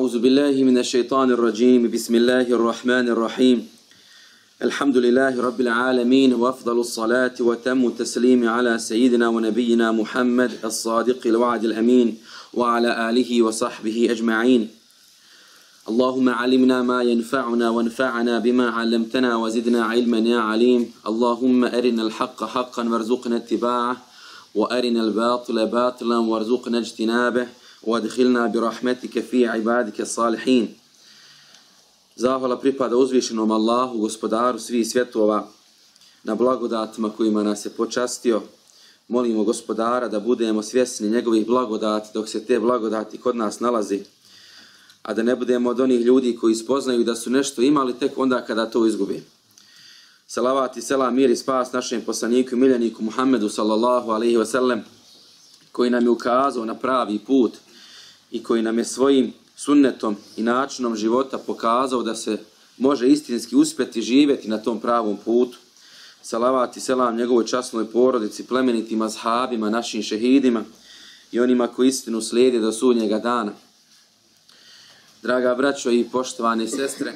أعوذ بالله من الشيطان الرجيم بسم الله الرحمن الرحيم الحمد لله رب العالمين وأفضل الصلاة وتم التسليم على سيدنا ونبينا محمد الصادق الوعد الأمين وعلى آله وصحبه أجمعين اللهم علمنا ما ينفعنا وانفعنا بما علمتنا وزدنا علما يا عليم اللهم أرنا الحق حقا وارزقنا اتباعه وأرنا الباطل باطلا وارزقنا اجتنابه وادخلنا برحمتك في عبادك الصالحين. Zahvala pripada uzvišenom Allahu, gospodaru svih svjetova, na blagodatima kojima nas je počastio. Molimo gospodara da budemo svjesni njegovih blagodati dok se te blagodati kod nas nalazi, a da ne budemo od onih ljudi koji spoznaju da su nešto imali tek onda kada to izgubi. Salavat i selam, mir i spas našem poslaniku i miljeniku Muhammedu sallallahu alaihi wa sallam, koji nam je ukazao na pravi put i koji nam je svojim sunnetom i načinom života pokazao da se može istinski uspjeti živjeti na tom pravom putu. Salavat i selam njegovoj časnoj porodici, plemenitim ashabima, našim šehidima i onima koji istinu slijede do sudnjega dana. Draga braćo i poštovane sestre,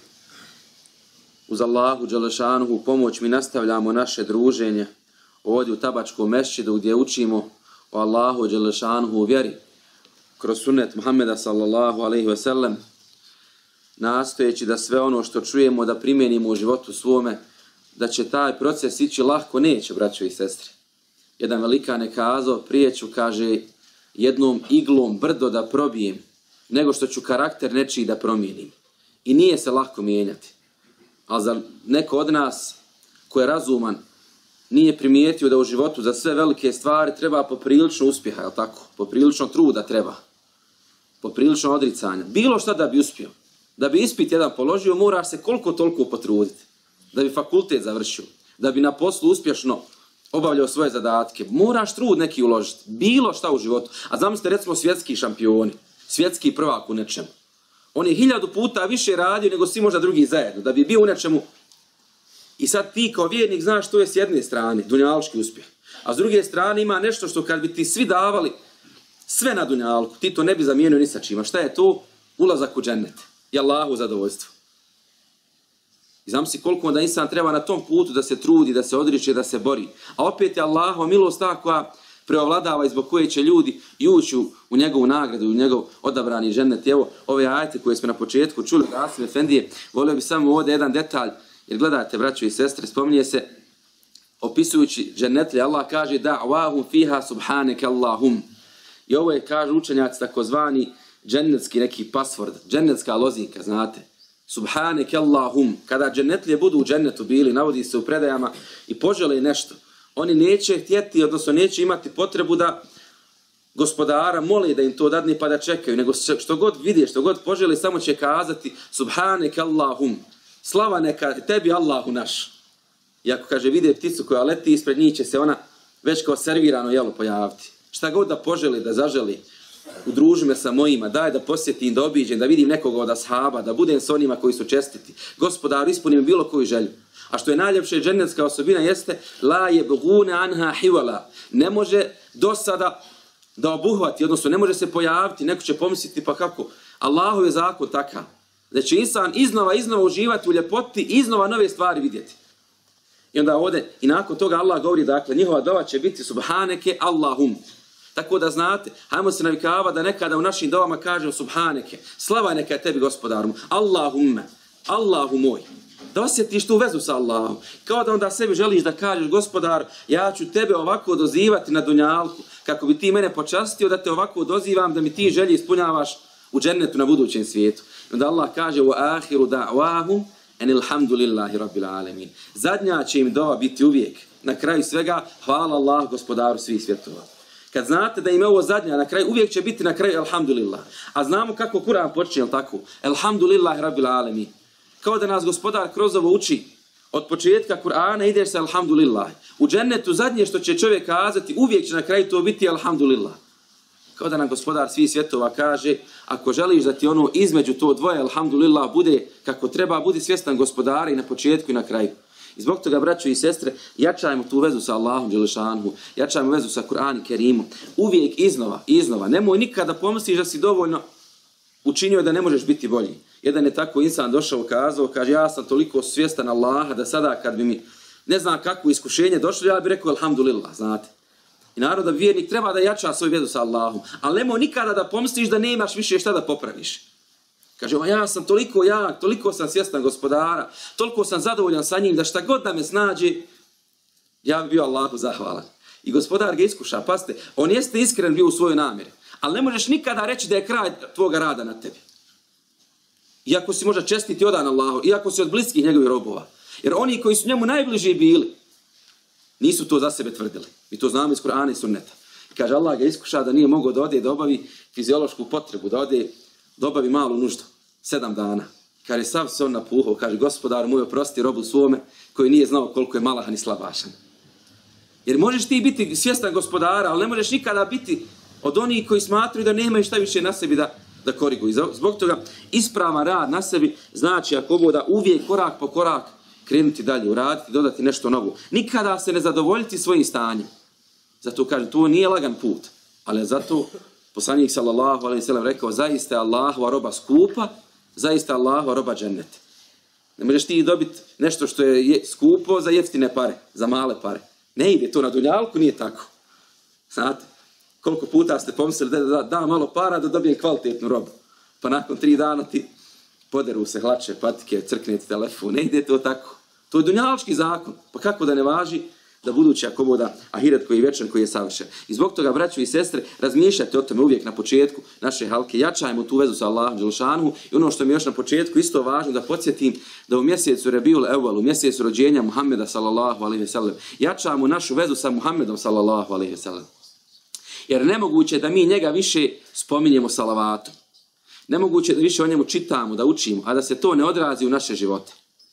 uz Allahu dželešanuhu pomoć mi nastavljamo naše druženje ovdje u Tabačkom mešćidu gdje učimo o Allahu dželešanuhu vjeri kroz sunnet Muhammeda sallallahu alaihi ve sellem, nastojeći da sve ono što čujemo da primijenimo u životu svome, da će taj proces ići lahko, neće, braćo i sestre. Jedan velikan je kazao, prije ću, kaže, jednom iglom brdo da probijem, nego što ću karakter nečiji da promijenim. I nije se lahko mijenjati. Ali za neko od nas ko je razuman, nije primijetio da u životu za sve velike stvari treba poprilično uspjeha, jel tako? Poprilično truda treba. Poprilično odricanja. Bilo šta da bi uspio. Da bi ispit jedan položio, moraš se koliko toliko potruditi. Da bi fakultet završio. Da bi na poslu uspješno obavljao svoje zadatke. Moraš trud neki uložiti. Bilo šta u životu. A zamislite recimo svjetski šampioni. Svjetski prvak u nečemu. On je 1000 puta više radio nego svi možda drugi zajedno. Da bi bio u nečemu. I sad ti kao vjernik znaš što je s jedne strane, dunjaluški uspjeh. A s druge strane ima nešto što kad bi ti svi davali sve na dunjalku, ti to ne bi zamijenio ni sa čima. Šta je to? Ulazak u džennet. I Allahu zadovoljstvo. I znam si koliko onda insan treba na tom putu da se trudi, da se odriče, da se bori. A opet je Allahova milost ta koja preovladava i zbog koje će ljudi i ući u njegovu nagradu, u njegov odabrani džennet. I evo, ove ajete koje smo na početku čuli od Asim Efendije, volio bi samo ovdje jedan detalj. Jer gledajte, braćo i sestre, spominje se, opisujući džennetlje, Allah kaže da'wahum fiha subhaneke Allahum. I ovo je, kažu učenjaci, takozvani džennetski neki pasvord, džennetska lozinka, znate. Subhaneke Allahum. Kada džennetlje budu u džennetu bili, navodi se u predajama, i požele nešto, oni neće htjeti, odnosno neće imati potrebu da gospodara moli da im to dadne pa da čekaju, nego što god vidje, što god požele, samo će kazati subhaneke Allahum. Slava neka tebi Allahu naš. I ako kaže vide pticu koja leti ispred njih će se ona već kao servirano jelo pojaviti. Šta god da poželi, da zaželi, udruži me sa mojima, daj da posjetim, da obiđem, da vidim nekoga od ashaba, da budem s onima koji su čestiti. Gospodaru, ispunim bilo koju želju. A što je najljepše džennetska osobina jeste la yabghuna anha hiwala. Ne može do sada da obuhvati, odnosno ne može se pojaviti, neko će pomisliti pa kako. Allahov je zakon takav. Da će insan iznova uživati u ljepoti, iznova nove stvari vidjeti. I onda ovdje, i nakon toga Allah govori, dakle, njihova dova će biti subhaneke Allahum. Tako da znate, hajmo se navikavati da nekada u našim dovama kažemo subhaneke, slava neka je tebi gospodaru, Allahumme, Allahu moj. Da osjetiš tu vezu sa Allahom. Kao da onda sebi želiš da kažeš, gospodar, ja ću tebe ovako dozivati na dunjalku, kako bi ti mene počastio da te ovako dozivam, da mi ti želje ispunjavaš u džennetu na budućem svijetu. Onda Allah kaže wa akhiru da'wahum anil hamdulillahi rabbil alamin. Zadnja će im dova biti uvijek. Na kraju svega hvala Allah gospodaru svih svjetova. Kad znate da im je ovo zadnja, na kraju uvijek će biti na kraju alhamdulillah. A znamo kako Kur'an počinje, jel tako? Alhamdulillahi rabbil alamin. Kao da nas gospodar kroz ovo uči. Od početka Kur'ana ideš sa alhamdulillah. U džennetu zadnje što će čovjek kazati, uvijek će na kraju to biti alhamdulillah. Kao da nam gospodar svih svjetova kaže, ako želiš da ti ono između to dvoje, alhamdulillah, bude kako treba, budi svjestan gospodara i na početku i na kraju. I zbog toga, braćo i sestre, jačajmo tu vezu sa Allahom dželešanuhu, jačajmo vezu sa Kur'anom Kerimom. Uvijek iznova. Nemoj nikada pomisliš da si dovoljno učinio da ne možeš biti bolji. Jedan je tako insan došao, kazao, kaže, ja sam toliko svjestan Allaha da sada kad bi mi ne znam kakvo iskušenje došlo, ja bih rekao alhamdulillah, znate. I naravno da vjernik treba da jača svoju vjeru sa Allahom, ali nemoj nikada da pomisliš da nemaš više šta da popraviš. Kaže, ja sam toliko jak, toliko sam svjestan Gospodara, toliko sam zadovoljan sa njim da šta god da me snađe, ja bi bio Allahu zahvalan. I Gospodar ga iskuša, pazite, on jeste iskren bio u svojoj namjeri, ali ne možeš nikada reći da je kraj tvoga rada na tebi. Iako si možda čestit i odan Allahu, iako si od bliskih njegovih robova. Jer oni koji su njemu najbliži bili, nisu to za sebe tvrdili. Mi to znamo iz Kur'ana i Sunneta. I kaže, Allah ga iskuša da nije mogao da ode da obavi fiziološku potrebu, da ode da obavi malu nuždu. 7 dana. Kaže, sav se on napuhao, kaže, Gospodar moj oprosti robu svome koji nije znao koliko je malahan i slabašan. Jer možeš ti biti svjestan Gospodara, ali ne možeš nikada biti od onih koji smatruju da nemaju šta više na sebi da koriguju. Zbog toga ispravan rad na sebi znači ako bude uvijek korak po korak krenuti dalje, uraditi, dodati nešto novo. Nikada se ne zadovoljiti svojim stanjem. Zato kaže, to nije lagan put. Ali zato poslanik sallallahu alejhi ve sellem rekao, zaista je Allahova roba skupa, zaista je Allahova roba džennet. Ne možeš ti dobiti nešto što je skupo za jeftine pare, za male pare. Ne ide to na dunjalku, nije tako. Znate, koliko puta ste pomislili da malo para da dobijem kvalitetnu robu. Pa nakon 3 dana ti poderu se hlače, patike, crkne ti telefon. Ne ide to tako. To je dunjalički zakon. Pa kako da ne važi da budući ako boda ahiret koji je vječan, koji je savršen. I zbog toga, braćo i sestre, razmišljajte o tome uvijek na početku naše halke. Jačajmo tu vezu sa Allahom dželešanu. I ono što mi još na početku isto važno da podsjetim da u mjesecu Rebiul Evvel, u mjesecu rođenja Muhammeda sallallahu alejhi ve sellem, jačamo našu vezu sa Muhammedom sallallahu alejhi ve sellem. Jer nemoguće je da mi njega više spominjemo salavatom. Nemoguće je da više o njemu čitamo, da učimo, a da se to ne odrazi u naše živote.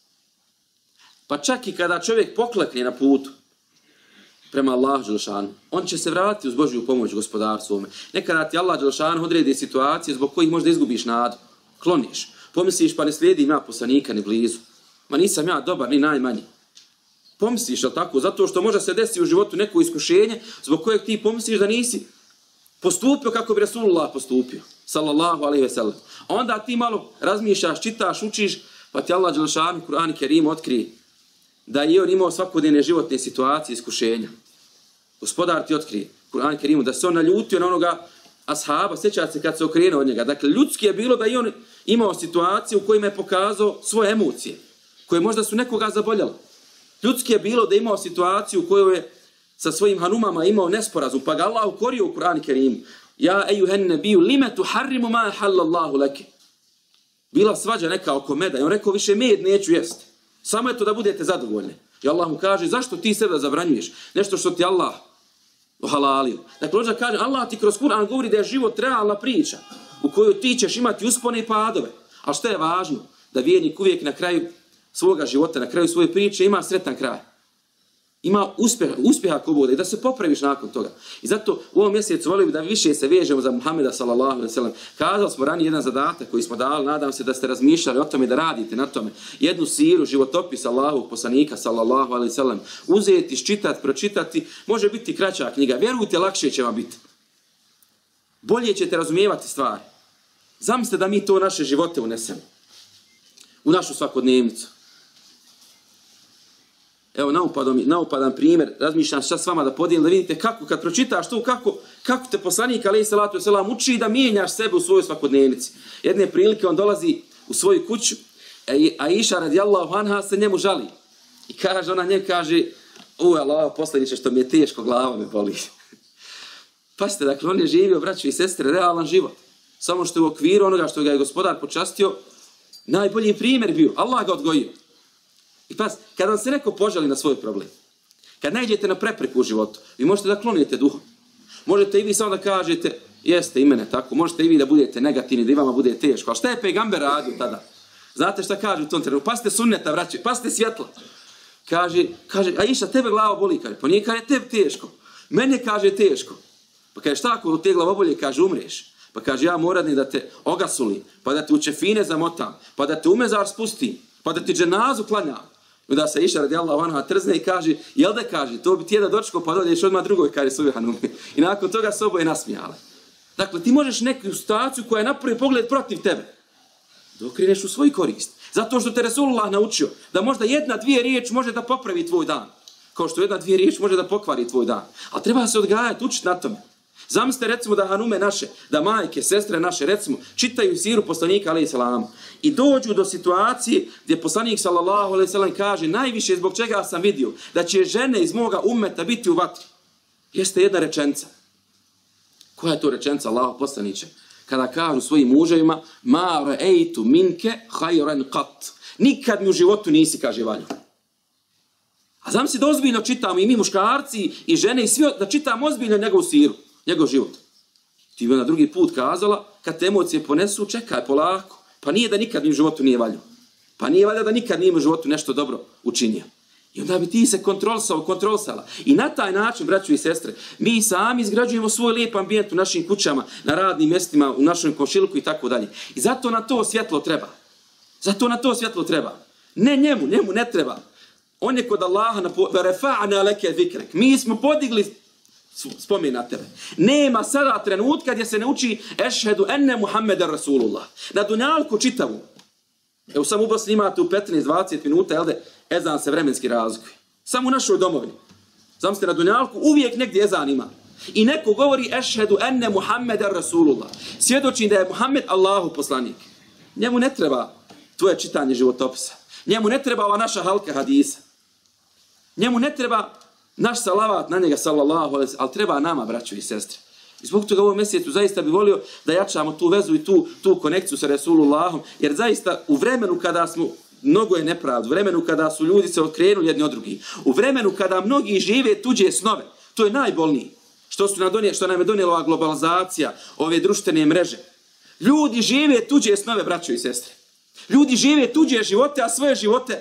Pa čak i kada čovjek poklekne na putu prema Allahu dželešanu, on će se vratiti uz Božju pomoć Gospodaru svome. Nekada ti Allah dželešanu odredi situacije zbog kojih možda izgubiš nadu, kloniš, pomisliš pa ne slijedim ja poslanika ni blizu, ma nisam ja dobar ni najmanji. Pomisliš, ali tako, zato što može se desiti u životu neko iskušenje zbog kojeg ti pomisliš da nisi postupio kako bi Rasulullah postupio, sallallahu alejhi ve sellem. Onda ti malo razmišljaš, čitaš, učiš, pa ti Allah dželešanu Kur'an i Kerim otkrije da je on imao svakodnevne životne situacije, iskušenja. Gospodar ti otkrije Kur'an i Kerimu da se on naljutio na onoga ashaba, sjećate se kad se okrenuo od njega. Dakle, ljudski je bilo da i on imao situacije u kojima je pokazao svoje emocije, koje možda su nekoga zaboljale. Ljudski je bilo da je imao situaciju u kojoj je sa svojim hanumama imao nesporazum, pa ga Allah ukorio u Kur'an i Kerimu. Ja ejuhen nebiju lime tuharrimu ma halallahu leke. Bila svađa neka oko meda i on rekao, više med neću jesti. Samo je to da budete zadovoljni. I Allah mu kaže, zašto ti sebe zabranjuješ? Nešto što ti Allah ohalalio. Dakle, hođa kaže, Allah ti kroz Kur'an govori da je život realna priča u kojoj ti ćeš imati uspone i padove. A što je važno? Da vjernik uvijek na kraju svoga života, na kraju svoje priče ima sretan kraj. Ima uspjeha ko bude i da se popraviš nakon toga. I zato u ovom mjesecu volim da više se vežemo za Muhameda sallallahu alejhi ve sellem. Kazali smo ranije jedan zadatak koji smo dali, nadam se da ste razmišljali o tome, da radite na tome. Jednu siru, životopis Allahovog poslanika sallallahu alejhi ve sellem. Uzeti, iščitati, pročitati, može biti kraća knjiga. Vjerujte, lakše će vam biti. Bolje ćete razumijevati stvari. Zamislite da mi to u naše živote unesemo. U našu svakodnevnicu. Evo, naupadan primjer, razmišljam šta s vama da podijelim, da vidite kako, kad pročitaš to, kako te poslanik, alejhi salatu vesselam, uči da mijenjaš sebe u svojoj svakodnevnici. Jedne prilike on dolazi u svoju kuću, a Iša radijallahu anha se njemu žali. I kaže, ona njemu kaže, Allah, poslaniče, što mi je teško, glava me boli. Pazite, dakle, on je živio, braćo i sestre, realan život. Samo što je u okviru onoga što ga je Gospodar počastio, najbolji primjer bio. Allah ga odgojio. I pas, kad vam se neko požali na svoj problem, kad nađete na prepreku u životu, vi možete da klonite duhom. Možete i vi samo da kažete, jeste i mene tako, možete i vi da budete negativni, da i vama bude teško. A šta je pejgamber radio tada? Znate šta kaže u tom trenutku? Pasite sunneta, vraćaj, pasite svjetla. Kaže, a Iša, tebe glava boli, kaže, pa nije kaže tebi teško. Mene kaže teško. Pa kaže, šta ako te glavobolje, kaže, umreš. Pa kaže, ja moram da te ogasuli, pa da te u čefine zamotam, pa da te u mezar spustim, pa da ti dženazu klanjam. I da se Iša radijallahu anha trzne i kaže, jel da kaže, to bi ti jedan dočko, pa dođeš odmah drugoj, kaže svoje hanumi. I nakon toga se oboje nasmijale. Dakle, ti možeš neku situaciju koja je na prvi pogled protiv tebe, da okreneš u svoj korist. Zato što te Resulullah naučio da možda jedna, dvije riječi može da popravi tvoj dan. Kao što jedna, dvije riječi može da pokvari tvoj dan. Ali treba se odgajati, učiti na tome. Zamislite recimo da hanume naše, da majke, sestre naše, recimo, čitaju siru poslanika alejhi selam i dođu do situacije gdje poslanik sallallahu alejhi ve sellem kaže najviše zbog čega sam vidio da će žene iz moga ummeta biti u vatri. Jeste jedna rečenica. Koja je to rečenica, Allahov poslaniče? Kada kažu svojim muževima ma ra'aytu minke khayran qat. Nikad mi u životu nisi, kaže, valio. A zamisli da ozbiljno čitamo i mi muškarci i žene i svi da čitamo ozbiljno njegovu siru, njegov život. Ti bi na drugi put kazala, kad te emocije ponesu, čekaj polako. Pa nije da nikad mi u životu nije valio. Pa nije valjda da nikad nije u životu nešto dobro učinio. I onda bi ti se kontrolisala. I na taj način, braćo i sestre, mi sami izgrađujemo svoj lijep ambijent u našim kućama, na radnim mjestima, u našem komšiluku i tako dalje. I zato na to svjetlo treba. Zato na to svjetlo treba. Ne njemu ne treba. On je kod Allaha rafa'na leke zikrek. Mi smo podigli spomen na tebe. Nema sada trenutka gdje se ne uči ešhedu enne Muhammeden Rasulullah. Na dunjalku čitavu. Evo sam u Bosni imate u 15-20 minuta, jel de, ezan se vremenski razlikuje. Samo u našoj domovini. Zamislite, na dunjalku uvijek negdje ezan ima. I neko govori ešhedu enne Muhammeden Rasulullah. Svjedoči da je Muhammed Allahu poslanik. Njemu ne treba tvoje čitanje životopisa. Njemu ne treba ova naša halka hadisa. Njemu ne treba naš salavat na njega, sallallahu alejhi, ali treba nama, braćo i sestre. I zbog toga u ovom mjesecu zaista bi volio da jačamo tu vezu i tu konekciju sa Resulullahom, jer zaista u vremenu kada smo, mnogo je nepravda, u vremenu kada su ljudi se okrenuli jedni od drugih, u vremenu kada mnogi žive tuđe snove, to je najbolnije, što nam je donijela ova globalizacija, ove društvene mreže. Ljudi žive tuđe snove, braćo i sestre. Ljudi žive tuđe živote, a svoje živote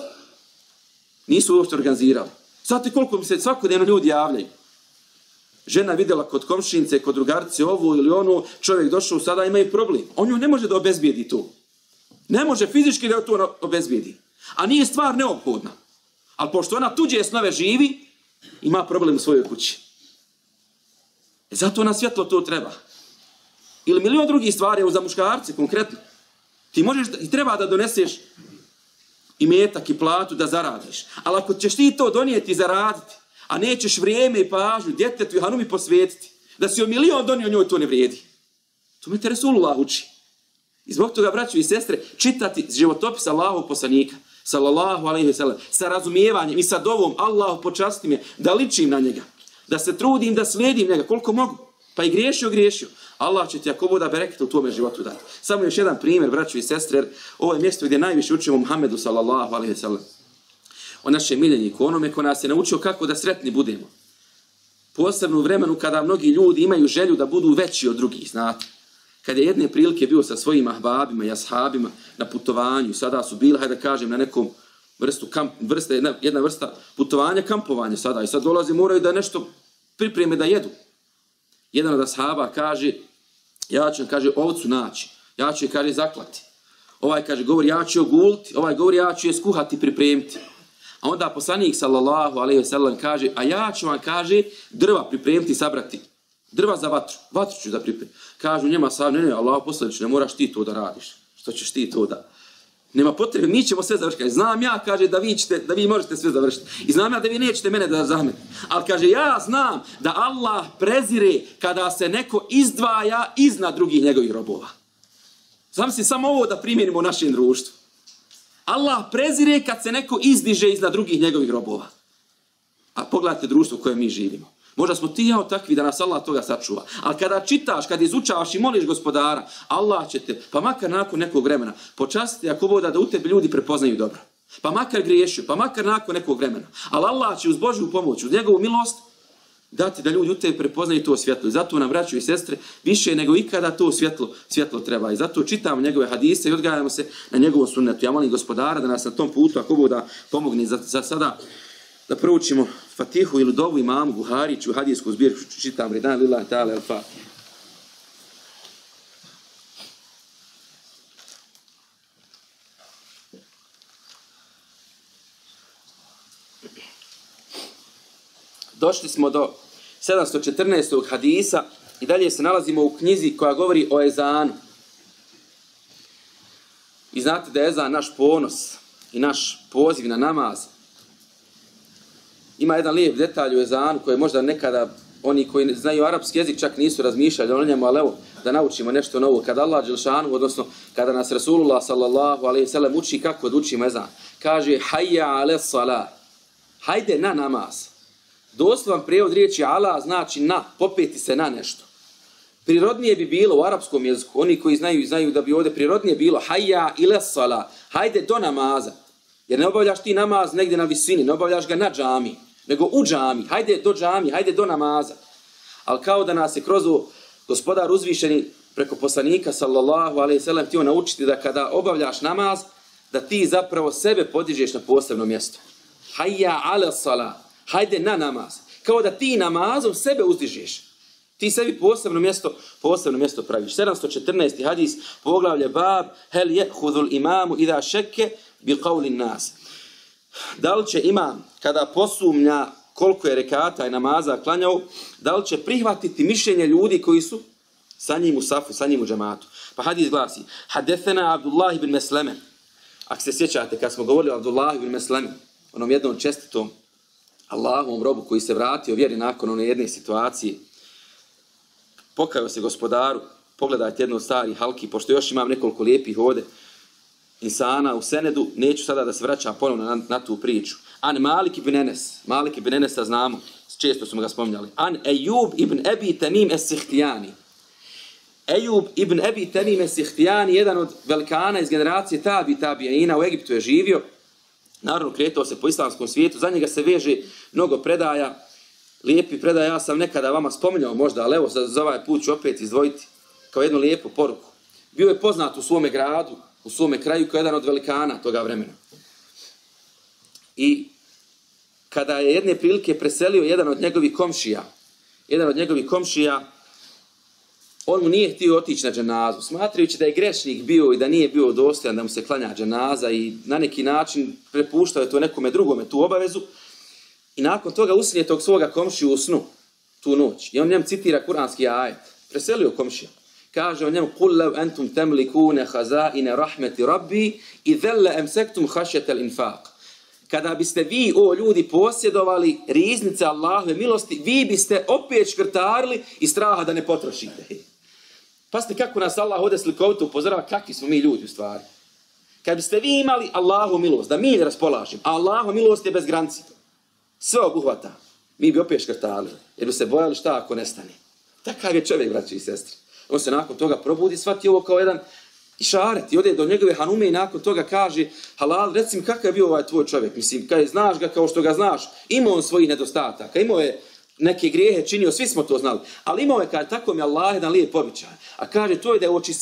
nisu uopšte organizirali. Znate koliko mi se svakodnevno ljudi javljaju. Žena vidjela kod komšinice, kod drugarice ovu ili onu, čovjek došao, sada imaju problem. On ju ne može da obezbijedi to. Ne može fizički da to obezbijedi. A nije stvar neophodna. Ali pošto ona tuđe snove živi, ima problem u svojoj kući. Zato na svjetlo to treba. Ili milion drugih stvari, za muškarce konkretno. Ti možeš i treba da doneseš imetak i platu da zaradiš. Ali ako ćeš ti to donijeti i zaraditi, a nećeš vrijeme i pažnju djetetu i hanumi posvetiti, da si o milion donio njoj, to ne vrijedi. To me te Resulullah uči. I zbog toga, braćo i sestre, čitati životopis Allahovog poslanika, sallallahu alejhi ve sellem, sa razumijevanjem i sa dovom, Allahu počasti me, da ličim na njega, da se trudim, da slijedim njega, koliko mogu. Pa i griješio. Allah će ti, ako voda bereket, u tvome životu dati. Samo još jedan primjer, braćo i sestre, jer ovo je mjesto gdje najviše učimo Muhammedu, sallallahu alejhi ve sellem. O našem miljeniku, onome ko nas je naučio kako da sretni budemo. Posebno u vremenu kada mnogi ljudi imaju želju da budu veći od drugih, znate. Kada je jedne prilike bio sa svojim ahbabima i ashabima na putovanju, sada su bili, hajde da kažem, na nekom jedna vrsta putovanja, kampovanja sada. I sad dolazi, moraju da nešto pripreme da jedu. Jedan od ashaba kaže, ja ću, kaže, ovcu naći, ja ću je, kaže, zaklati. Ovaj kaže, govori, ja ću je oguliti, ovaj govori, ja ću je skuhati, pripremiti. A onda poslanik, sallallahu alejhi ve sellem, kaže, a ja ću vam, kaže, drva pripremiti i sabrati. Drva za vatru. Vatru ću da pripremiti. Kažu njema sad, ne, Allah poslanič, ne moraš ti to da radiš. Što ćeš ti to da... Nema potrebe, mi ćemo sve završiti. Znam ja, kaže, da vi možete sve završiti. I znam ja da vi nećete mene da zahmetite. Ali kaže, ja znam da Allah prezire kada se neko izdvaja iznad drugih njegovih robova. Zamisli samo ovo da primjenimo u našem društvu. Allah prezire kad se neko izdiže iznad drugih njegovih robova. A pogledajte društvo u kojem mi živimo. Možda smo ti jao takvi da nas Allah toga sačuva. Ali kada čitaš, kada izučavaš i moliš gospodara, Allah će te, pa makar nakon nekog vremena, počastiti ako voda da u tebi ljudi prepoznaju dobro. Pa makar griješio, pa makar nakon nekog vremena. Ali Allah će uz Božju pomoć, uz njegovu milost, dati da ljudi u tebi prepoznaju to svjetlo. I zato nam, braćo i sestre, više nego ikada to svjetlo treba. I zato čitamo njegove hadise i odgajamo se na njegovom sunnetu. Ja molim gospodara da nas na tom putu, ako voda pomogne za sada, da proučimo Fatihu ili dovu imamu Buhariću u hadijsku zbirku, čitam redan lillahi ta'ala al-Fatiha. Došli smo do 714. hadisa i dalje se nalazimo u knjizi koja govori o ezanu. I znate da je ezan naš ponos i naš poziv na namaz. Ima jedan lijep detalj u ezanu koji možda nekada oni koji znaju arapski jezik čak nisu razmišljali o njemu, ali evo da naučimo nešto novo. Kada Allah dželešanu, odnosno kada nas Rasulullah sallallahu alejhi ve sellem uči kako da učimo ezan, kaže hayya ale salah, hajde na namaz. Doslovan prijevod riječi ala znači na, popeti se na nešto. Prirodnije bi bilo u arapskom jeziku, oni koji znaju da bi ovdje prirodnije bilo hayya ile salah, hajde do namaza. Jer ne obavljaš ti namaz negdje na visini, ne obavljaš ga na džami, nego u džami, hajde do džami, hajde do namaza. Ali kao da nas je kroz gospodar uzvišeni preko poslanika sallallahu alejhi ve sellem htio naučiti da kada obavljaš namaz, da ti zapravo sebe podižeš na posebno mjesto. Hayya ala salah, hajde na namaz. Kao da ti namazom sebe uzdižeš. Ti sebi posebno mjesto praviš. 714. hadis, poglavlje bab, hel ya'khudhu al-imamu idha shakka bi qawli nas. Da li će imam, kada posumnja koliko je rekata i namaza klanjao, da li će prihvatiti mišljenje ljudi koji su sa njim u safu, sa njim u džematu. Pa hadis glasi, hadethena Abdullah ibn Mesleme. Ako se sjećate, kad smo govorili o Abdullah ibn Mesleme, onom jednom čestitom Allahovom robu koji se vratio vjeri nakon one jedne situacije, pokajao se gospodaru, pogledajte jednu od starih halki, pošto još imam nekoliko lijepih ovdje insana u senedu, neću sada da se vraćam ponovno na tu priču. An Malik ibn Enes, Malik ibn Enesa znamo, često smo ga spominjali. An Ejub ibn Ebi Tamim es-Sihtijani. Ejub ibn Ebi Tamim es-Sihtijani, jedan od velikana iz generacije tabiina u Egiptu je živio, naravno kretao se po islamskom svijetu, za njega se veže mnogo predaja, lijepi predaja, ja sam nekada vama spominjao možda, ali evo za ovaj put ću opet izdvojiti kao jednu lijepu poruku. Bio je poznat u svome gradu, u svome kraju kao jedan od velikana toga vremena. I kada je jedne prilike preselio jedan od njegovih komšija, on mu nije htio otići na dženazu, smatrajući da je grešnik bio i da nije bio dostojan da mu se klanja dženaza i na neki način prepuštao je to nekome drugome tu obavezu. I nakon toga usnije tog svoga komšiju u snu, tu noć. I on njemu citira kuranski ajet. Preselio komšija. Kaže o njemu, قُلْ لَوْ أَنْتُمْ تَمْلِكُونَ خَزَائِنَ رَحْمَةِ رَبِّي إِذَلَّ أَمْسَكْتُمْ خَشْيَةَ الْإِنْفَاقِ. Kada biste vi, o ljudi, posjedovali riznice Allahove milosti, vi biste opet škrtarili i straha da ne potrošite. Pazite kako nas Allah ovdje slikovito upozorava kakvi smo mi ljudi u stvari. Kad biste vi imali Allahovu milost, da mi ne raspolažimo, a Allahova milost je bez granice, sve obuhvata, mi bi opet škrtarili, jer bi se bojali šta ako nestane. Takav je čovjek, braći i sestri. On se nakon toga probudi, shvati ovo kao jedan išaret i ode do njegove hanume i nakon toga kaže, halal, reci mi kakav je bio ovaj tvoj čovjek, mislim, kada znaš ga kao što ga znaš, imao on svojih nedostataka, imao je neke grijehe činio, svi smo to znali, ali imao je, kaže, tako mi Allah jedan lijep običaj, a kaže, to je da je uoči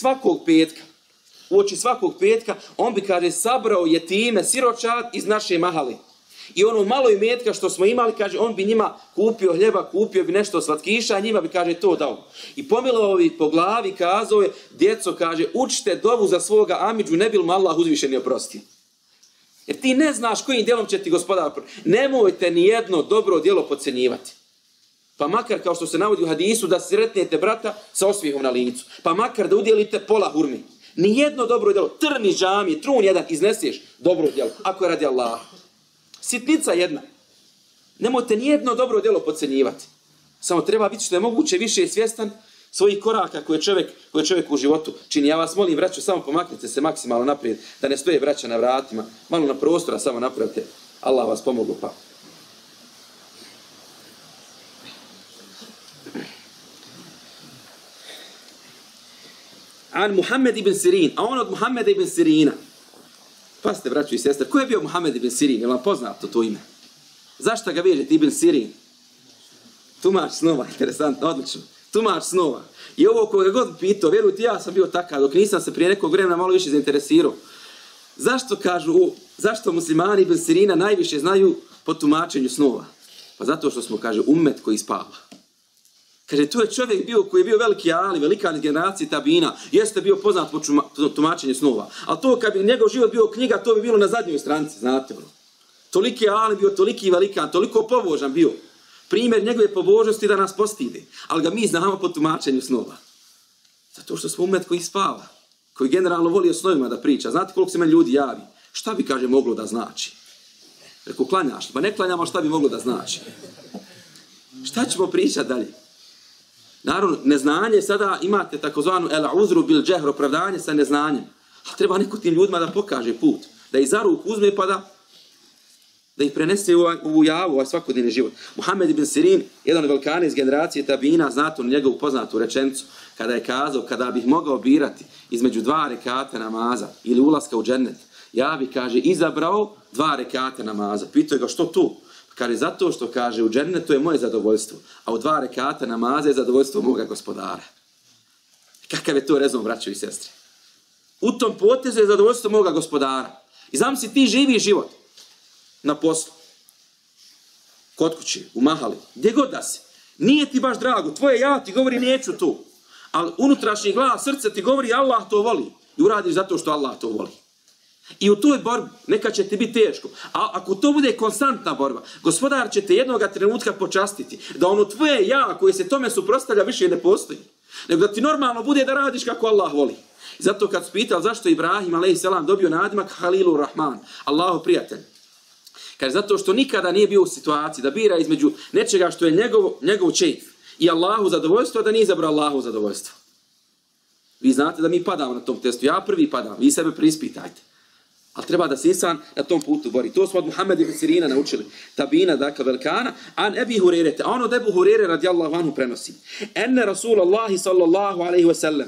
svakog petka, on bi, kaže, sabrao jetime, siročad iz naše mahali. I ono malo imetka što smo imali, kaže, on bi njima kupio hljeba, kupio bi nešto slatkiša, a njima bi, kaže, to dao. I pomilovao bi po glavi, kazao je, djeco, kaže, učite dovu za svoga amidžu, ne bil mu Allah uzvišeni oprosti. Jer ti ne znaš kojim djelom će ti gospodar oprostiti. Nemojte ni jedno dobro djelo podcjenjivati. Pa makar, kao što se navodi u hadisu, da sretnete brata sa osmijehom na licu. Pa makar da udjelite pola hurmi. Ni jedno dobro djelo, trn iz džamije, trun jedan, izneseš dobro djelo, ako je radi Allaha. Sitnica jedna. Nemojte nijedno dobro djelo podcjenjivati. Samo treba biti što je moguće više svjestan svojih koraka koje čovjek u životu čini. Ja vas molim, braćo, samo pomaknite se maksimalno naprijed, da ne stoje braća na vratima. Malo na prostora samo napravite. Allah vas pomogu pa. An Muhammed ibn Sirin, a on od Muhammeda ibn Sirina. Pazite, braćo i sestre, ko je bio Muhammed ibn Sirin? Je li vam poznato to ime? Zašto ga vežete ibn Sirin? Tumač snova, interesantno, odlično. Tumač snova. I ovo koga god pitao, vjerujte, ja sam bio takav, dok nisam se prije nekog vremena malo više zainteresirao. Zašto muslimani ibn Sirina najviše znaju po tumačenju snova? Pa zato što smo, kaže, ummet koji spava. Kaže, to je čovjek bio koji je bio veliki ali, velika generacija tabina, jeste bio poznat po tumačenju snova. Ali to kad bi njegov život bio knjiga, to bi bilo na zadnjoj stranici, znate ono. Toliki ali bio, toliki velikan, toliko pobožan bio. primjer njegove pobožnosti da nas postide, ali ga mi znamo po tumačenju snova. Zato što smo umet koji spava, koji generalno voli o snovima da priča. Znate koliko se meni ljudi javi? Šta bi, kaže, moglo da znači? Reku, klanjaš, pa ne klanjamo, šta bi moglo da znači? Šta ćemo pričati dalje? Naravno, neznanje, sada imate takozvanu el-uzru bil džehr, opravdanje sa neznanjem. A treba neko tim ljudima da pokaže put, da ih za ruku uzme pa da ih prenese u javu, ovaj svakodnevni život. Muhammed ibn Sirin, jedan od velikana iz generacije tabina, znate njegovu poznatu rečenicu, kada je kazao, kada bih mogao birati između 2 rekata namaza ili ulaska u džennet, ja bih, kaže, izabrao 2 rekata namaza. Pitao je ga, što tu? Kaže, zato što, kaže, u džennetu je moje zadovoljstvo, a u 2 rekata namaza je zadovoljstvo moga gospodara. Kakav je to rezon, braćo i sestre? U tom potezu je zadovoljstvo moga gospodara. I znam si, ti živi život na poslu, kod kući, u mahali, gdje god da si. Nije ti baš drago, tvoje ja ti govori neću tu. Ali unutrašnji glas, srce ti govori Allah to voli. I uradiš zato što Allah to voli. I u toj borbi neka će ti biti teško. A ako to bude konstantna borba, gospodar će te jednoga trenutka počastiti. Da ono tvoje ja koje se tome suprotstavlja više ne postoji. Nego da ti normalno bude da radiš kako Allah voli. I zato kad su pitali zašto Ibrahim a.s. dobio nadimak Halilur Rahman, Allahov prijatelj. Kaže, zato što nikada nije bio u situaciji da bira između nečega što je njegov čejf i Allahu zadovoljstvo, da nije izabrao Allahu zadovoljstvo. Vi znate da mi padamo na tom testu. Ja prvi padam, vi sebe preispitajte. Ali treba da se insan na tom putu bori. To smo od Muhammeda ibn Sirina naučili. Tabina, dakle, velikana. An Ebi Hurerete. A ono od Ebu Hurere radijallahu anhu prenosi. Enne Rasulallahi sallallahu alaihi wa sallam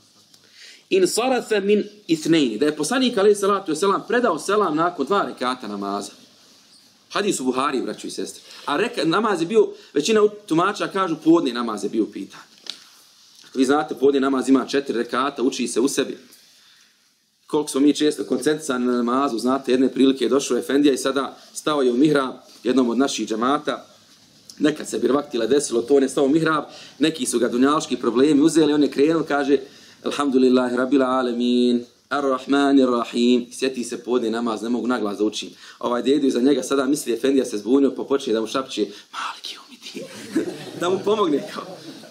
in sarafe min ithneini. Da je poslanik alaihi salatu wa sallam predao selam nakon 2 rekata namaza. Hadis u Buhari, braćo i sestre. A namaz je bio, većina tumača kažu podni namaz je bio pitan. Vi znate, podni namaz ima 4 rekata, uči se u sebi. Koliko smo mi često koncentrisani na namazu, znate, jedne prilike je došao Efendija i sada stao je u mihrab jednom od naših džemata. Nekad se birvaktile desilo, to on je stao u mihrab, neki su ga dunjalški problemi uzeli, on je krenuo, kaže, Alhamdulillahi rabbil alemin, Ar-Rahman-Ar-Rahim, sjeti se podni namaz, ne mogu naglas da učim. Ovaj dedu iza njega sada misli Efendija se zbunio, pa počne da mu šapće, Maliki umiti, da mu pomogne kao.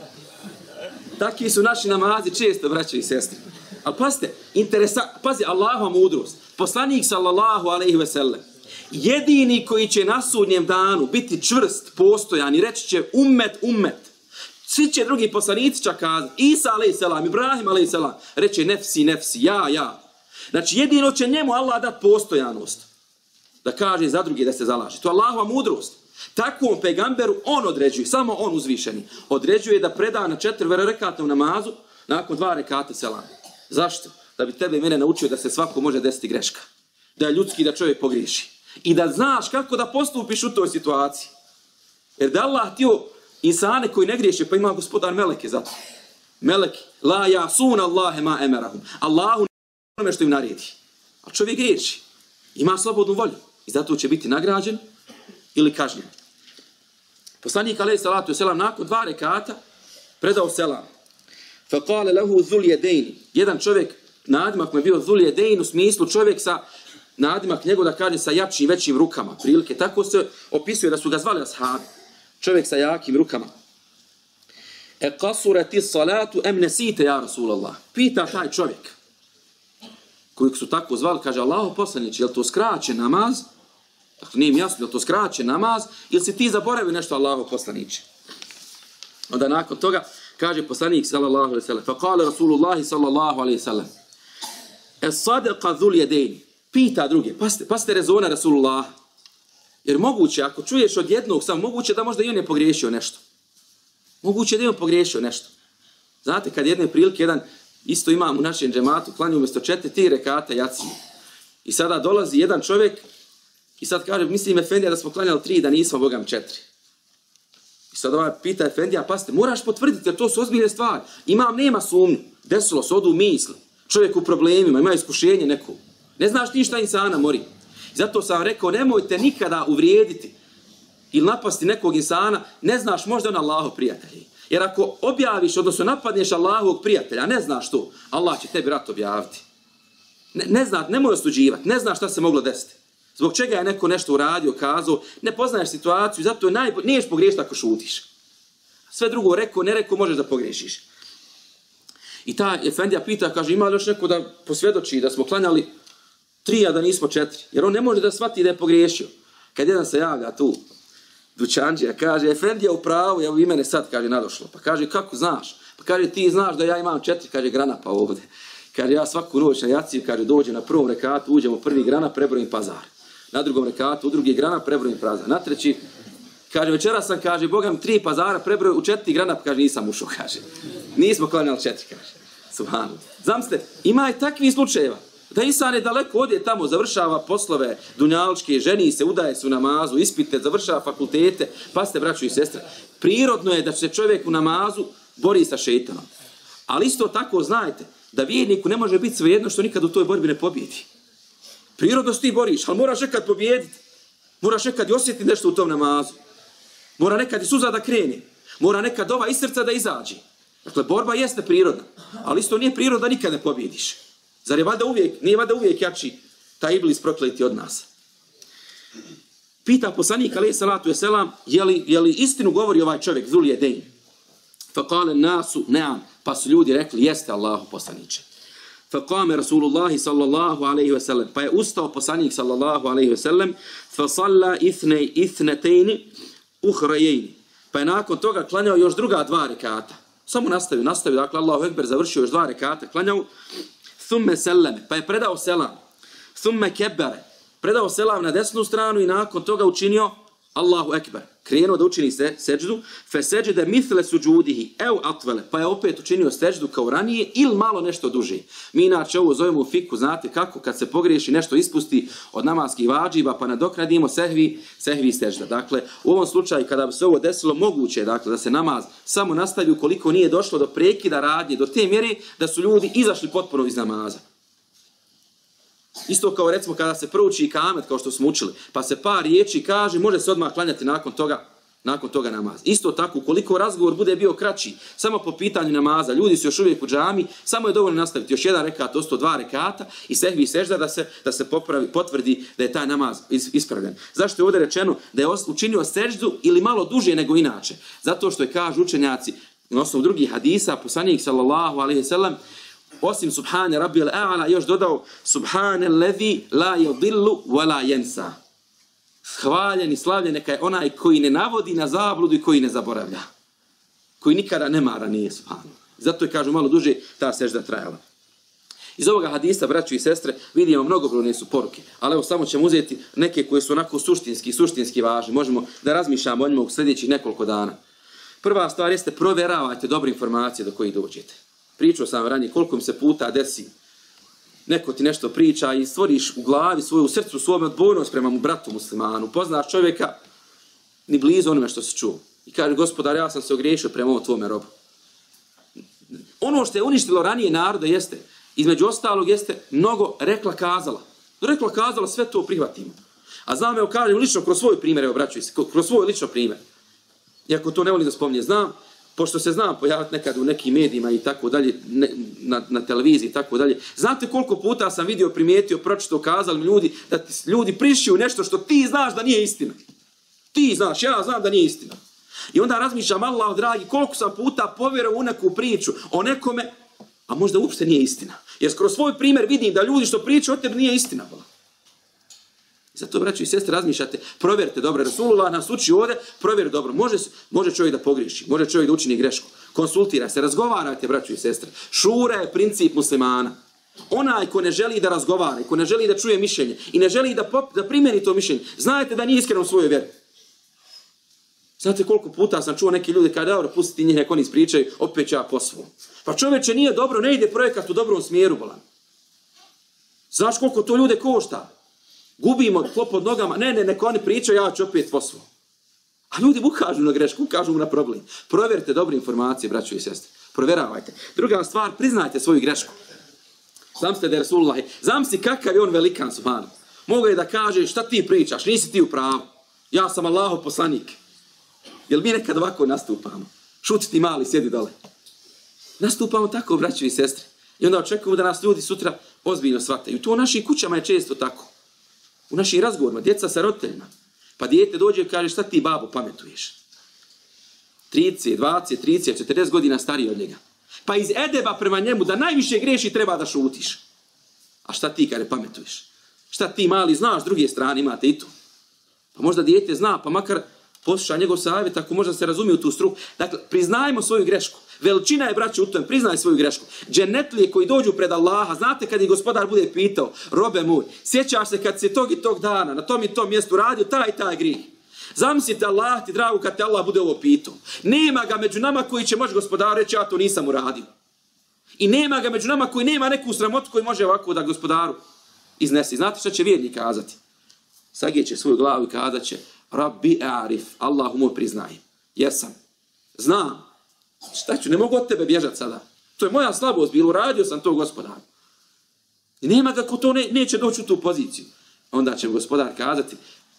Takvi su naši namazi često, braćo i sestre. Ali pazi, Allahova mudrost. Poslanik sallallahu alejhi ve sellem, jedini koji će na sudnjem danu biti čvrst, postojan i reći će ummet. Svi će drugi poslanici čak kazati, Isa alejhi selam, Ibrahim alejhi selam, reće nefsi, ja. Znači jedino će njemu Allah dati postojanost. Da kaže za drugi da se zalaže. To je Allahova mudrost. Takvom pegamberu on određuje, samo on uzvišeni, određuje da preda na 4 rekata u namazu nakon 2 rekata selam. Zašto? Da bi tebe i mene naučio da se svako može desiti greška. Da je ljudski da čovjek pogriješi. I da znaš kako da postupiš u toj situaciji. Jer da Allah htio insane koji ne griješe, pa ima gospodar meleke za to. Meleki. La jasun Allahe ma emerahum. Allahu ne što im naredi. A čovjek griješi. Ima slobodnu volju. I zato će biti nagrađen ili kažnjen. Poslanik alejhi salatu vesselam nakon 2 rekata predao selam. Faqala lahu dhul yadayn. Jedan čovjek, nadimak mu je bio dhul yadayn u smislu čovjek sa nadimak njegov da kaže sa jačim, većim rukama. Prilike tako se opisuje da su ga zvali ashabi. Čovjek sa jakim rukama. Qasurati salatu am nasita ya Rasulullah. Pita taj čovjek kojeg su tako zvali, kaže Allahov poslanici, je li to skraćen namaz? Dakle, nije mi jasno, je li to skraćen namaz ili si ti zaboravio nešto Allahov poslanici? Onda nakon toga kaže poslanik sallallahu alejhi ve sellem, fa qala Rasulullah sallallahu alejhi ve sellem, as-sadaqa dhul yadayn. Pita druge, pasite rezona Rasulullah. Jer moguće, ako čuješ od jednog samo, moguće da možda i on je pogriješio nešto. Moguće da je on pogriješio nešto. Znate, kad jedne prilike, jedan isto imam u našem džematu, klanju umjesto 4 rekata jaciju. I sada dolazi jedan čovjek i sad kaže, mislim Efendija da smo klanjali 3, da nismo Bogam 4. I sad ovaj pita Efendija, pasite, moraš potvrditi, jer to su ozbiljne stvari. Nema sumnju. Desilo se, odu u misli. Čovjek u problemima, ima iskušenje neko. Ne znaš ti šta insana mori. I zato sam rekao, nemojte nikada uvrijediti ili napasti nekog insana, ne znaš možda on Allahov prijatelj. Jer ako objaviš, odnosno napadneš Allahovog prijatelja, ne znaš to, Allah će tebi rat objaviti. Ne znaš, nemoj osuđivati, ne znaš šta se moglo desiti. Zbog čega je neko nešto uradio, kazao, ne poznaješ situaciju, zato je niješ pogriješiti ako šutiš. Sve drugo rekao, ne rekao, možeš da pogriješiš. I ta efendija pita, kaže, ima li još neko da posvjedoči da smo klanjali 3, a da nismo 4? Jer on ne može da shvati da je pogriješio. Kad jedan se javlja tu, dućanđija, kaže, efendija u pravu, evo i mene sad, kaže, nadošlo. Pa kaže, kako znaš? Pa kaže, ti znaš da ja imam 4, kaže, granapa ovdje. Kaže, ja svaku noć na jaciju, kaže, dođem na prvom rekatu, uđem u prvi grana, prebrojim pazar. Na drugom rekatu, u drugi grana, prebrojim pazar. Na treći, kaže, večera sam, kaže, Bogam 3 pazara, prebrojim u 4 grana, pa kaže, nisam ušao, kaže. Nismo klanjali 4, kaže. Subhanallah. Zamislite, ima i takvih slučajeva. Da insan je daleko odje tamo, završava poslove dunjaličke, ženi se, udaje se u namazu, ispite, završava fakultete, pa ste, braćo i sestre. Prirodno je da se čovjek u namazu bori sa šejtanom. Ali isto tako znajte da vjerniku ne može biti svejedno što nikad u toj borbi ne pobjedi. Prirodno se ti boriš, ali moraš nekad pobjediti. Moraš nekad i osjetiti nešto u tom namazu. Mora nekad i suza da krene. Mora nekad ova iz srca da izađe. Dakle, borba jeste prirodna, ali isto nije prirodno da nikad ne pobjediš. Zar je nije valjda uvijek jači taj iblis prokleti od nas? Pita poslanik alejhi salatu vesselam, je li istinu govori ovaj čovjek Zul Jedain? Faqala nasu na'am, pa su ljudi rekli jeste Allahu poslanice. Faqama Rasulullah sallallahu alejhi ve sellem, pa je ustao poslanik sallallahu alejhi ve sellem, fa salla ithnatayn ukhrayayn, pa je nakon toga klanjao još druga 2 rekata. Samo nastavio, dakle Allahu ekber, završio još 2 rekata, klanjao. Thumme selleme, pa je predao selam. Thumme kebbere, predao selam na desnu stranu i nakon toga učinio Allahu ekber. Krenuo da učini seđdu, fe seđede mithle suđudihi, ev atvele, pa je opet učinio seđdu kao ranije ili malo nešto duže. Mi inače ovo zovemo u fiku, znate kako, kad se pogriješi nešto ispusti od namaskih vađiba, pa nadoknadimo sehvi seđda. Dakle, u ovom slučaju kada bi se ovo desilo, moguće je da se namaz samo nastavi ukoliko nije došlo do prekida radnje, do te mjere da su ljudi izašli potpuno iz namaza. Isto kao recimo kada se prouči ikamet, kao što smo učili, pa se par riječi kaže, može se odmah klanjati nakon toga namaz. Isto tako, ukoliko razgovor bude bio kraći, samo po pitanju namaza, ljudi su još uvijek u džami, samo je dovoljno nastaviti još 1 rekat, osto 2 rekata i sehvi sežda da se potvrdi da je taj namaz ispravljen. Zašto je ovdje rečeno da je učinio seždu ili malo duže nego inače? Zato što je, kažu učenjaci, na osnovu drugih hadisa, poslanik sallallahu alejhi ve sellem, osim subhane rabbil a'la još dodao subhane allazi la yudillu wa la yansa. Hvaljen i slavljen neka je onaj koji ne navodi na zabludu i koji ne zaboravlja. Koji nikada ne mara nije subhanu. Zato je, kažu, malo duže ta sežda trajala. Iz ovoga hadisa, braćo i sestre, vidimo mnogobrojne su poruke. Ali evo samo ćemo uzeti neke koje su onako suštinski važne. Možemo da razmišljamo o njima u sljedećih nekoliko dana. Prva stvar jeste provjeravajte dobre informacije do kojih dođete. Pričao sam ranije koliko mi se puta desi. Neko ti nešto priča i stvoriš u glavi svoju, u srcu svome odbojnost prema mu bratu muslimanu. Poznaš čovjeka ni blizu onome što si čuo. I kaže, gospodar, ja sam se ogriješio prema ovom tvome robu. Ono što je uništilo ranije naroda jeste, između ostalog jeste mnogo rekla kazala. Rekla kazala, sve to prihvatimo. A znam, evo kažem lično kroz svoj primjer, evo braću, kroz svoj lično primjer. Iako to ne volim da spominje, znam, pošto se znam pojaviti nekad u nekim medijima i tako dalje, na televiziji i tako dalje. Znate koliko puta sam vidio, primijetio, pročito, kazali mi ljudi, da ljudi prišiju nešto što ti znaš da nije istina. Ti znaš, ja znam da nije istina. I onda razmišljam, Allah dragi, koliko sam puta povjerovao u neku priču o nekome, a možda uopšte nije istina. Jer kroz svoj primjer vidim da ljudi što pričaju o tebi nije istina. Zato, braćo i sestre, razmišljate, provjerite dobro. Rasulullah nas uči ovdje, provjeri dobro. Može čovjek da pogriješi, može čovjek da učini grešku. Konsultira se, razgovarajte, braćo i sestre. Šura je princip muslimana. Onaj ko ne želi da razgovara, ko ne želi da čuje mišljenje i ne želi da primjeni to mišljenje, znajte da nije iskren u svojoj vjeri. Znate koliko puta sam čuo neki ljudi kada dobro pustiti njih, neko oni ispričaju, opet ja po svom. Pa čovječe, nije dobro, ne ide projekat u dobrom smjeru, bolan. Znaš koliko to ljude košta? Gubimo tlo pod nogama, neko oni pričaju, ja ću opet po svom. A ljudi ukažu na grešku, ukažu mu na problem. Provjerite dobre informacije, braćo i sestre. Provjeravajte. Druga stvar, priznajte svoju grešku. Zamislite da je Rasulullah, zamislite kakav je on velikan, subhanu. Mogu je da kaže, šta ti pričaš, nisi ti u pravu. Ja sam Allahov poslanik. Jel mi nekad ovako nastupamo? Šuti ti mali, sjedi dole. Nastupamo tako, braćo i sestre. I onda očekujemo da nas ljudi sutra ozbiljno shvataju. To u našim kućama je često tako. U našim razgovorima, djeca sa roditeljima. Pa dijete dođe i kaže šta ti babo pametuješ? 30, 20, 30, 40 godina stariji od njega. Pa iz edeba prema njemu da najviše greši treba da šutiš. A šta ti kaže pametuješ? Šta ti mali znaš, s druge strane imate i tu. Pa možda dijete zna, pa makar posluša njegov savjet, ako možda se razumije u tu struku. Dakle, priznajmo svoju grešku. Veličina je, braće, u tome, priznaj svoju grešku. Dženetlije koji dođu pred Allaha, znate kad ih gospodar bude pitao, robe moj, sjećaš se kad se tog i tog dana, na tom i tom mjestu radio taj i taj grih. Zamislite Allah ti dragu kad te Allah bude ovo pitao. Nema ga među nama koji će moći gospodaru reći, ja to nisam uradio. I nema ga među nama koji nema neku sramotu koji može ovako da gospodaru iznesi. Znate što će vjernik kazati? Sagijeće svoju glavu i kazat će, Rabbi arif, Allahu moj priznajem. Jesam. Znam. Šta ću, ne mogu od tebe bježati sada. To je moja slabost, bilo uradio sam to gospodaru. I nema ga ko to neće doći u tu poziciju. Onda će gospodar kazati,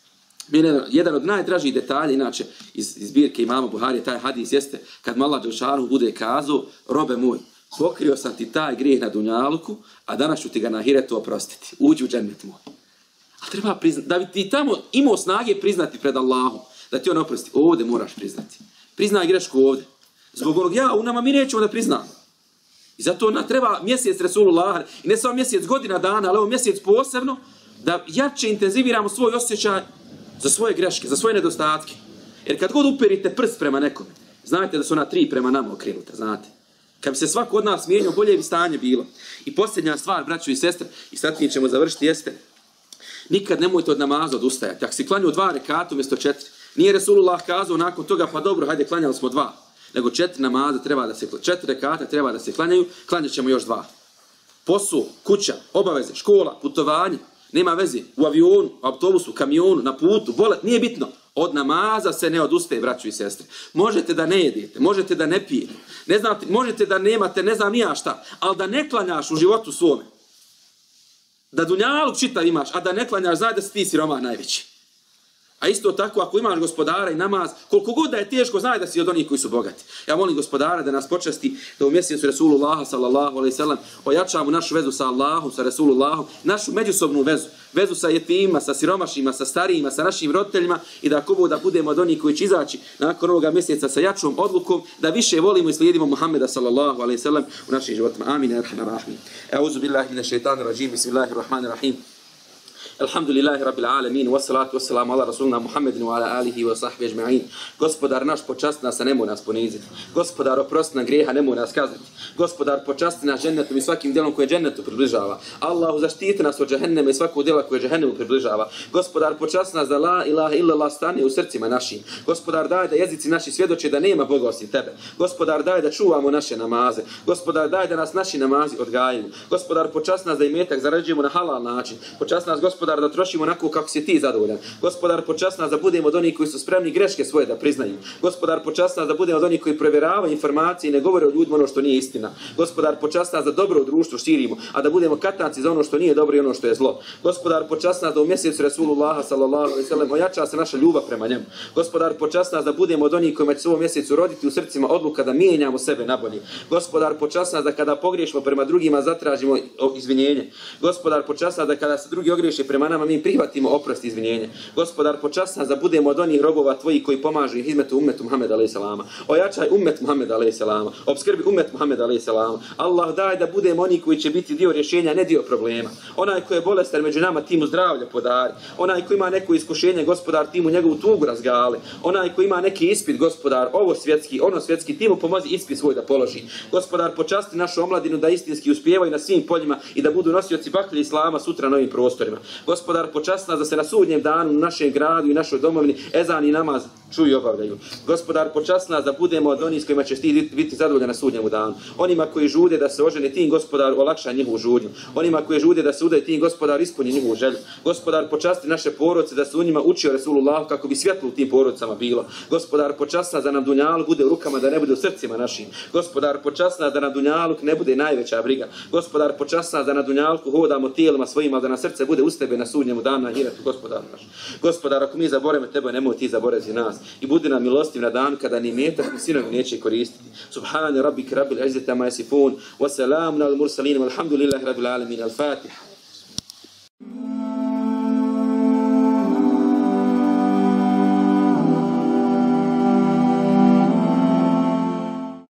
jedan od najdražih detalja, inače iz zbirke imama Buharije, taj hadis jeste, kad Allah dželešanu bude kazao, robe moj, pokrio sam ti taj grijeh na dunjaluku, a danas ću ti ga na ahiretu oprostiti. Uđi u džennet moj. A treba priznati, da bi ti tamo imao snage priznati pred Allahom, da ti on oprosti. Ovdje moraš priznati. Priznaj grešku ovdje. Zbog onog ja u nama mi nećemo da priznamo. I zato ona treba mjesec Resulullah, i ne samo mjesec, godina dana, ali ovo mjesec posebno, da jače intenziviramo svoj osjećaj za svoje greške, za svoje nedostatke. Jer kad god uperite prst prema nekome, znajte da su ona 3 prema nama okrenuta, znate. Kad bi se svako od nas mijenio, bolje bi stanje bilo. I posljednja stvar, braćo i sestre, i sad mi ćemo završiti, jeste, nikad nemojte od namaza odustajati. Ako si klanjao 2 rekata umjesto 4, nije Resulullah kazao nakon toga, pa dobro, hajde, klanjali smo 2. Nego 4 namaza treba da se klanjaju. 4 rekata treba da se klanjaju, klanjat ćemo još 2. Posao, kuća, obaveze, škola, putovanje, nema veze, u avionu, u autobusu, kamionu, na putu, bolet, nije bitno. Od namaza se ne odustaje, braćo i sestre. Možete da ne jedete, možete da ne pijete, ne znate, možete da nemate, ne znam nija šta, ali da ne klanjaš u životu svome. Da dunjaluk čitav imaš, a da ne klanjaš, znaj da si ti siroma najveći. A isto tako, ako imaš gospodara i namaz, koliko god da je teško, znaj da si od onih koji su bogati. Ja molim gospodara da nas počasti, da u mjesecu Resulullaha sallallahu alejhi ve sellem ojačamo našu vezu sa Allahom, sa Resulullahom, našu međusobnu vezu, vezu sa jetima, sa siromašima, sa starijima, sa našim roditeljima i da ako da budemo od onih koji će izaći nakon ovoga mjeseca sa jačom odlukom, da više volimo i slijedimo Muhammeda sallallahu alejhi ve sellem u našim životima. Amin ya rahman rahim. A'udzu billahi minash shaitanir rajim. Bismillahirrahmanirrahim. Alhamdulillahi rabbil alamin, wassalatu wassalamu ala rasulina Muhammedin wa ala alihi wa sahbihi ajma'in. Gospodar naš, počasti nas, a nemoj nas poniziti. Gospodar, oprosti nam grijeha, nemoj nas kazniti. Gospodar, počasti nas džennetom i svakim djelom koje džennetu približava. Allahu, zaštiti nas od džehennema i svakog djela koje džehennemu približava. Gospodar, počasti nas da la ilaha illallah stane u srcima našim. Gospodar, daj da jezici naši svjedoče da nema Boga osim tebe. Gospodar, daj da čuvamo naše namaze. Gospodar, daj da nas naši namazi odgajaju. Gospodar, počasti nas da imetak zarađujemo na halal način. Počasti nas, Gospodar, da trošimo onako kako si ti zadovoljan. Gospodar, počasti nas da budemo od onih koji su spremni greške svoje da priznaju. Gospodar, počasti nas da budemo od onih koji provjeravaju informacije i ne govore o ljudima ono što nije istina. Gospodar, počasti nas da dobro u društvu širimo, a da budemo katanci za ono što nije dobro i ono što je zlo. Gospodar, počasti nas da u mjesecu Resulullaha sallallahu alejhi ve sellem ojača se naša ljubav prema njemu. Gospodar, počasti nas da budemo od onih kojima će se u ovom mjesecu roditi u srcima odluka da mijenjamo sebe na bolje. Gospodar, počasti nas da kada pogriješimo prema drugima zatražimo izvinjenje. Gospodar, počasti nas da kada se drugi ogriješe prema nama mi prihvatimo oprost i izvinjenje. Gospodar, počasti nas da budemo od onih robova tvojih koji pomažu hizmetu ummetu Muhammeda alejhi selama. Ojačaj ummet Muhammeda alejhi selama. Obskrbi ummet Muhammeda alejhi selama. Allah, daj da budemo oni koji će biti dio rješenja, ne dio problema. Onaj koji je bolestan među nama, ti mu zdravlje podari. Onaj koji ima neko iskušenje, Gospodar, ti mu njegovu tugu razgali. Onaj koji ima neki ispit, Gospodar, ovo svjetski, ono svjetski, ti mu pomozi ispit svoj da položi. Gospodar, počasti našu omladinu da istinski uspijevaju na svim poljima i da budu nosioci baklje islama sutra na ovim prostorima. Gospodar, počasti nas da se na sudnjem danu u našem gradu i našoj domovini ezan i namaz čuju i obavljaju. Gospodar, počasti nas da budemo od onih s kojima ćeš ti biti zadovoljan na sudnjemu danu. Onima koji žude da se ožene, tim, Gospodar, olakša njihovu žudnju. Onima koji žude da se udaju, tim, Gospodar, ispuni njihovu želju. Gospodar, počasti naše porodice da se u njima učio Resulullah kako bi svjetlo u tim porodicama bilo. Gospodar, počasti nas da nam dunjaluk bude u rukama, da ne bude u srcima našim. Gospodar, počasti nas da nam dunjaluk ne bude najveća briga. Gospodar, počasti nas da na dunjalku hodamo tijelima svojima, da na srce bude uz tebe na sudnjemu danu na ahiretu, Gospodar naš. Gospodar, ako mi zaboravimo tebe, nemoj ti zaboravi nas. I budi nam milostiv na dan kada ni metak ni sinovi neće koristiti. Subhana rabbika rabbil izzati amma yasifun wa salamun alal mursalin walhamdulillahi rabbil alamin. Al-Fatiha.